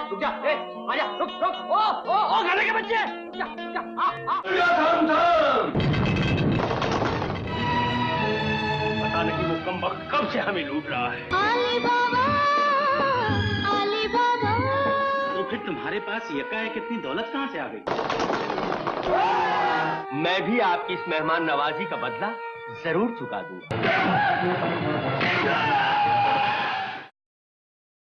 रुक जा, आजा, रुक रुक। ओ गाने के बच्चे, रुक जा, पता नहीं वो कमबख्त कब से हमें लूट रहा है। अली बाबा, अली बाबा। तो फिर तुम्हारे पास यकायक कितनी दौलत कहाँ से आ गई? मैं भी आपकी इस मेहमान नवाजी का बदला जरूर चुका दूंगा।